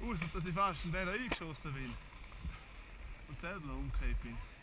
Ausser, dass ich fast in der eingeschossen bin. Und selber noch umgekehrt bin.